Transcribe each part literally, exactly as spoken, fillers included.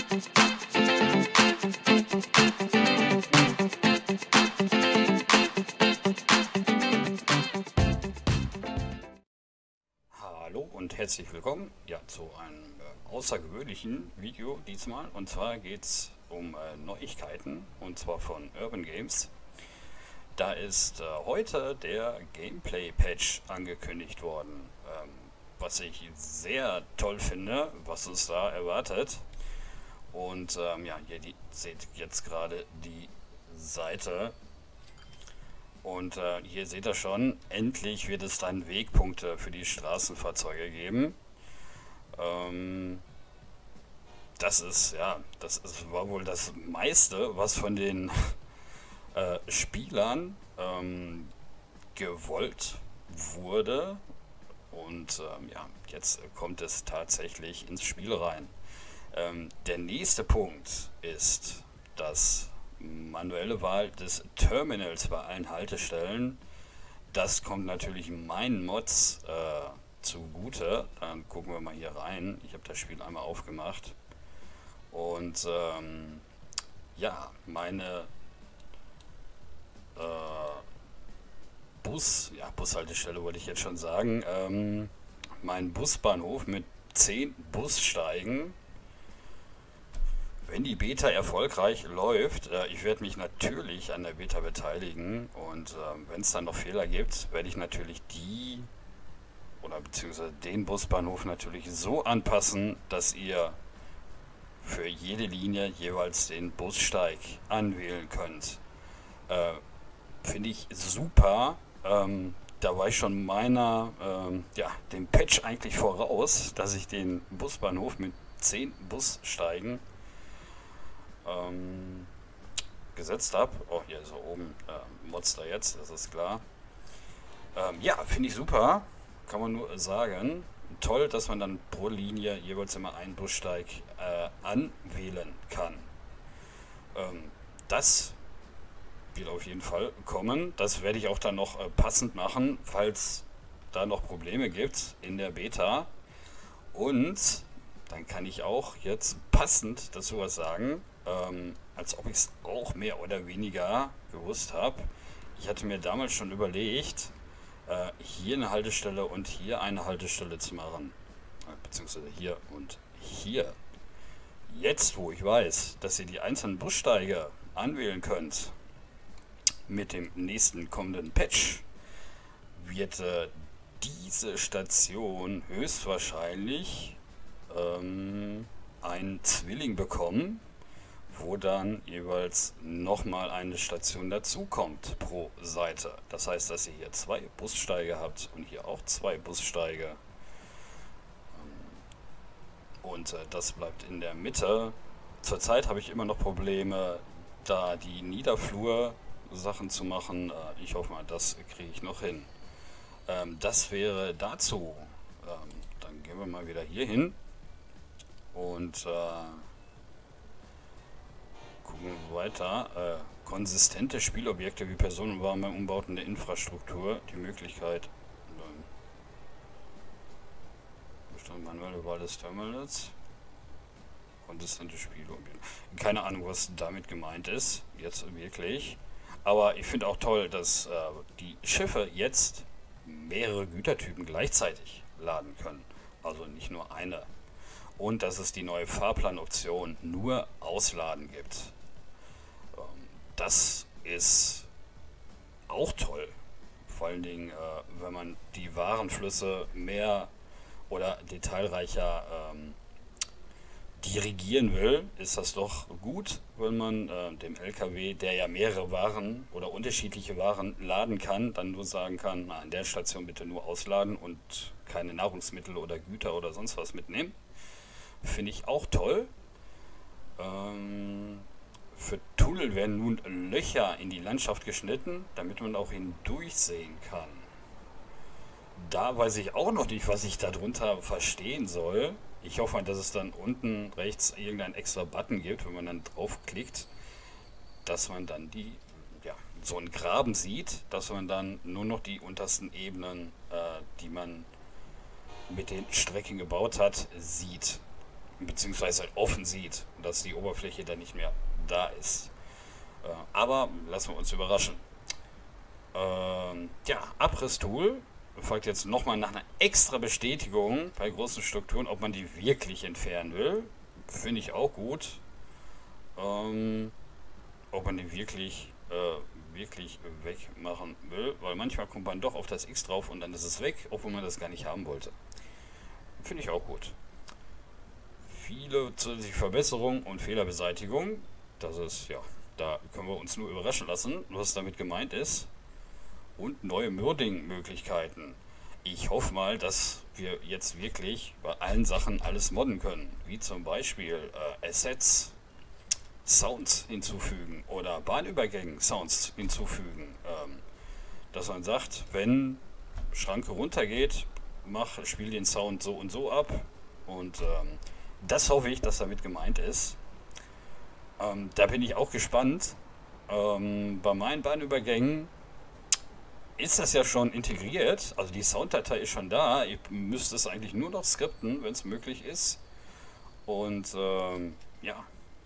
Hallo und herzlich willkommen ja, zu einem äh, außergewöhnlichen Video diesmal. Und zwar geht es um äh, Neuigkeiten, und zwar von Urban Games. Da ist äh, heute der Gameplay-Patch angekündigt worden, ähm, was ich sehr toll finde, was uns da erwartet. Und ähm, ja, ihr die, seht jetzt gerade die Seite. Und äh, hier seht ihr schon, endlich wird es dann Wegpunkte für die Straßenfahrzeuge geben. Ähm, das ist, ja, das ist, war wohl das meiste, was von den äh, Spielern ähm, gewollt wurde. Und ähm, ja, jetzt kommt es tatsächlich ins Spiel rein. Ähm, der nächste Punkt ist, dass manuelle Wahl des Terminals bei allen Haltestellen. Das kommt natürlich meinen Mods äh, zugute. Dann gucken wir mal hier rein. Ich habe das Spiel einmal aufgemacht. Und ähm, ja, meine äh, Bus, ja, Bushaltestelle wollte ich jetzt schon sagen. Ähm, mein Busbahnhof mit zehn Bussteigen. Wenn die Beta erfolgreich läuft, äh, ich werde mich natürlich an der Beta beteiligen, und äh, wenn es dann noch Fehler gibt, werde ich natürlich die oder beziehungsweise den Busbahnhof natürlich so anpassen, dass ihr für jede Linie jeweils den Bussteig anwählen könnt. Äh, Finde ich super. Ähm, da war ich schon meiner, ähm, ja, dem Patch eigentlich voraus, dass ich den Busbahnhof mit zehn Bussteigen Ähm, gesetzt habe. Oh, hier so oben äh, Monster jetzt, das ist klar. Ähm, ja, finde ich super. Kann man nur sagen. Toll, dass man dann pro Linie jeweils immer einen Bussteig äh, anwählen kann. Ähm, das wird auf jeden Fall kommen. Das werde ich auch dann noch äh, passend machen, falls da noch Probleme gibt in der Beta. Und dann kann ich auch jetzt passend dazu was sagen. Ähm, als ob ich es auch mehr oder weniger gewusst habe. Ich hatte mir damals schon überlegt, äh, hier eine Haltestelle und hier eine Haltestelle zu machen. Äh, beziehungsweise hier und hier. Jetzt, wo ich weiß, dass ihr die einzelnen Bussteige anwählen könnt, mit dem nächsten kommenden Patch, wird äh, diese Station höchstwahrscheinlich ähm, einen Zwilling bekommen, wo dann jeweils nochmal eine Station dazukommt pro Seite. Das heißt, dass ihr hier zwei Bussteige habt und hier auch zwei Bussteige. Und äh, das bleibt in der Mitte. Zurzeit habe ich immer noch Probleme, da die Niederflur-Sachen zu machen. Äh, ich hoffe mal, das kriege ich noch hin. Ähm, das wäre dazu. Ähm, dann gehen wir mal wieder hier hin. Und äh, gucken wir weiter. Äh, konsistente Spielobjekte wie personenwarme Umbauten der Infrastruktur. Die Möglichkeit. Ähm, Bestand manuelle Wahl des Terminals. Konsistente Spielobjekte. Keine Ahnung, was damit gemeint ist. Jetzt wirklich. Aber ich finde auch toll, dass äh, die Schiffe jetzt mehrere Gütertypen gleichzeitig laden können. Also nicht nur eine. Und dass es die neue Fahrplanoption nur ausladen gibt. Das ist auch toll. Vor allen Dingen, äh, wenn man die Warenflüsse mehr oder detailreicher ähm, dirigieren will, ist das doch gut, wenn man äh, dem L K W, der ja mehrere Waren oder unterschiedliche Waren laden kann, dann nur sagen kann, na, an der Station bitte nur ausladen und keine Nahrungsmittel oder Güter oder sonst was mitnehmen. Finde ich auch toll. Ähm, für Tunnel werden nun Löcher in die Landschaft geschnitten, damit man auch hindurchsehen kann. Da weiß ich auch noch nicht, was ich darunter verstehen soll. Ich hoffe, dass es dann unten rechts irgendeinen extra Button gibt, wenn man dann draufklickt, dass man dann die, ja, so einen Graben sieht, dass man dann nur noch die untersten Ebenen, äh, die man mit den Strecken gebaut hat, sieht. beziehungsweise offen sieht, dass die Oberfläche dann nicht mehr da ist. Äh, aber lassen wir uns überraschen. Ähm, ja, Abriss-Tool folgt jetzt nochmal nach einer extra Bestätigung bei großen Strukturen, ob man die wirklich entfernen will. Finde ich auch gut. Ähm, ob man die wirklich, äh, wirklich wegmachen will, weil manchmal kommt man doch auf das X drauf und dann ist es weg, obwohl man das gar nicht haben wollte. Finde ich auch gut. Viele zusätzliche Verbesserungen und Fehlerbeseitigung. Das ist, ja, da können wir uns nur überraschen lassen, was damit gemeint ist. Und neue Modding-Möglichkeiten. Ich hoffe mal, dass wir jetzt wirklich bei allen Sachen alles modden können. Wie zum Beispiel äh, Assets, Sounds hinzufügen oder Bahnübergängen Sounds hinzufügen. Ähm, dass man sagt, wenn Schranke runtergeht, mach, spiel den Sound so und so ab. Und ähm, das hoffe ich, dass damit gemeint ist. Ähm, da bin ich auch gespannt. Ähm, bei meinen Bahnübergängen ist das ja schon integriert, also die Sounddatei ist schon da, ihr müsst es eigentlich nur noch skripten, wenn es möglich ist. Und ähm, ja,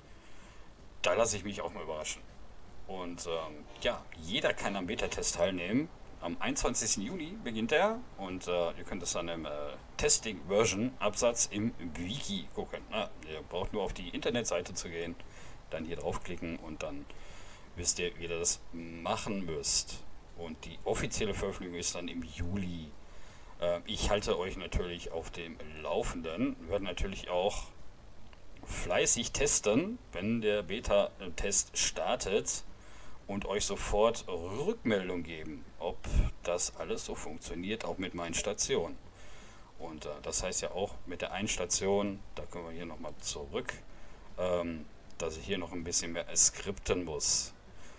da lasse ich mich auch mal überraschen. Und ähm, ja, jeder kann am Beta-Test teilnehmen. Am einundzwanzigsten Juni beginnt er und äh, ihr könnt es dann im äh, Testing-Version-Absatz im Wiki gucken. Na, ihr braucht nur auf die Internetseite zu gehen, dann hier draufklicken und dann wisst ihr, wie ihr das machen müsst. Und die offizielle Veröffentlichung ist dann im Juli. Äh, ich halte euch natürlich auf dem Laufenden. Wir werden natürlich auch fleißig testen, wenn der Beta-Test startet und euch sofort Rückmeldung geben, ob das alles so funktioniert, auch mit meinen Stationen. Und äh, das heißt ja auch mit der einen Station, da können wir hier nochmal zurück, ähm, dass ich hier noch ein bisschen mehr skripten muss.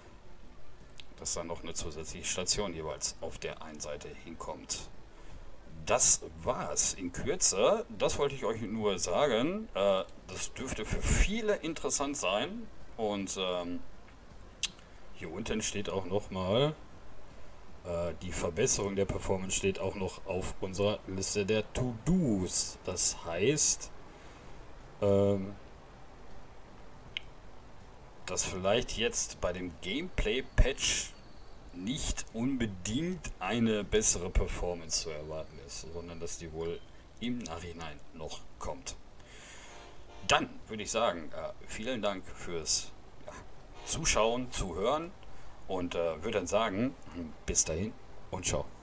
Dass dann noch eine zusätzliche Station jeweils auf der einen Seite hinkommt. Das war's in Kürze. Das wollte ich euch nur sagen. Äh, das dürfte für viele interessant sein. Und ähm, hier unten steht auch nochmal, äh, die Verbesserung der Performance steht auch noch auf unserer Liste der To-Dos. Das heißt, ähm, dass vielleicht jetzt bei dem Gameplay-Patch nicht unbedingt eine bessere Performance zu erwarten ist, sondern dass die wohl im Nachhinein noch kommt. Dann würde ich sagen, äh, vielen Dank fürs ja, Zuschauen, Zuhören und äh, würde dann sagen, bis dahin und ciao.